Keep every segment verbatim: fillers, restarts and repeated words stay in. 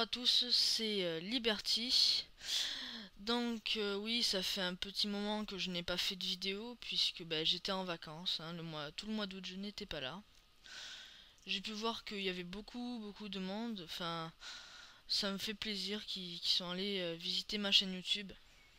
à tous, c'est euh, Liberty. Donc euh, oui, ça fait un petit moment que je n'ai pas fait de vidéo puisque bah, j'étais en vacances, hein, le mois, tout le mois d'août je n'étais pas là. J'ai pu voir qu'il y avait beaucoup beaucoup de monde, enfin ça me fait plaisir qu'ils qu'ils sont allés euh, visiter ma chaîne YouTube.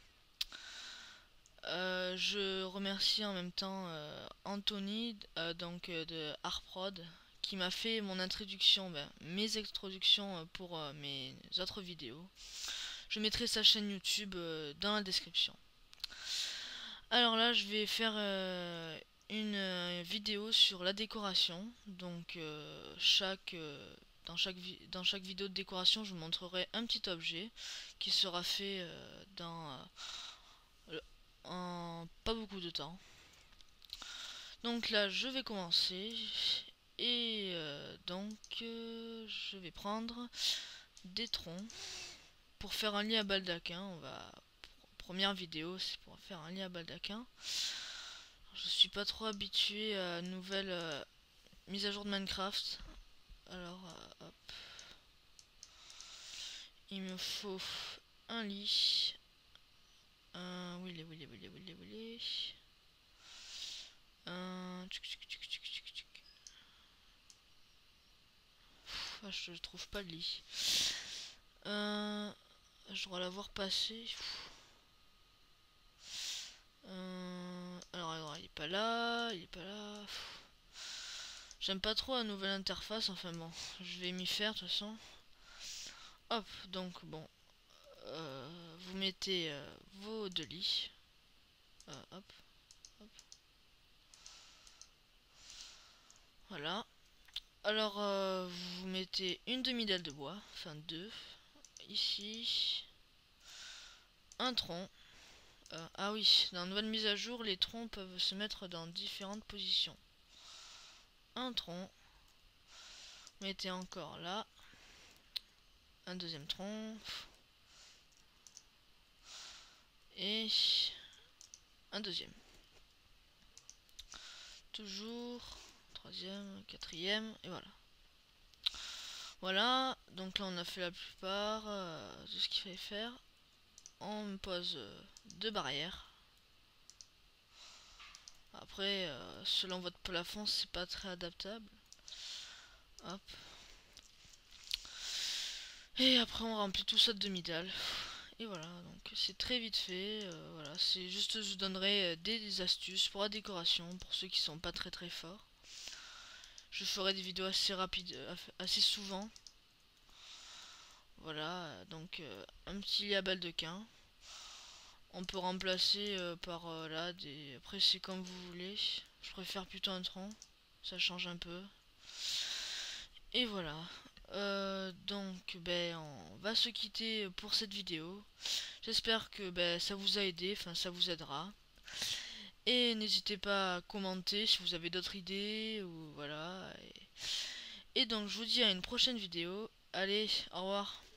Euh, je remercie en même temps euh, Anthony euh, donc euh, de Artprod qui m'a fait mon introduction, ben, mes introductions euh, pour euh, mes autres vidéos. Je mettrai sa chaîne YouTube euh, dans la description. Alors là, je vais faire euh, une euh, vidéo sur la décoration. Donc euh, chaque euh, dans chaque dans chaque vidéo de décoration, je vous montrerai un petit objet qui sera fait euh, dans euh, en pas beaucoup de temps. Donc là, je vais commencer et euh, donc euh, je vais prendre des troncs pour faire un lit à baldaquin. On va première vidéo, c'est pour faire un lit à baldaquin. Je suis pas trop habitué à une nouvelle euh, mise à jour de Minecraft. Alors, euh, hop. Il me faut un lit. Un. Où il est, où il est, où il est, où il est, où il est. Un. Ah, je trouve pas le lit. Euh, je dois l'avoir passé. Euh, alors, alors, il est pas là, il est pas là. J'aime pas trop la nouvelle interface, enfin bon, je vais m'y faire de toute façon. Hop, donc bon, euh, vous mettez euh, vos deux lits. Euh, hop, hop. Voilà. Alors, euh, vous mettez une demi-dalle de bois, enfin deux. Ici, un tronc. Euh, ah oui, dans la nouvelle mise à jour, les troncs peuvent se mettre dans différentes positions. Un tronc. Mettez encore là. Un deuxième tronc. Et un deuxième. Toujours. Troisième, quatrième. Et voilà. Voilà. Donc là, on a fait la plupart euh, de ce qu'il fallait faire. On pose euh, deux barrières. Après, euh, selon votre plafond, c'est pas très adaptable. Hop. Et après, on remplit tout ça de demi-dalle. Et voilà, donc c'est très vite fait. Euh, voilà, c'est juste, je vous donnerai des, des astuces pour la décoration pour ceux qui sont pas très très forts. Je ferai des vidéos assez rapides, assez souvent. Voilà, donc euh, un petit lit à baldaquin. On peut remplacer euh, par euh, là des. Après, c'est comme vous voulez. Je préfère plutôt un tronc, ça change un peu. Et voilà. Euh, donc, ben, on va se quitter pour cette vidéo. J'espère que ben, ça vous a aidé, enfin ça vous aidera. Et n'hésitez pas à commenter si vous avez d'autres idées ou voilà. Et, et donc je vous dis à une prochaine vidéo. Allez, au revoir.